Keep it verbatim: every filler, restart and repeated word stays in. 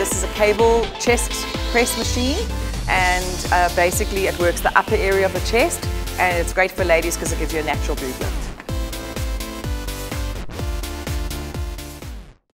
this is a cable chest press machine, and uh, basically it works the upper area of the chest, and it's great for ladies because it gives you a natural boob lift.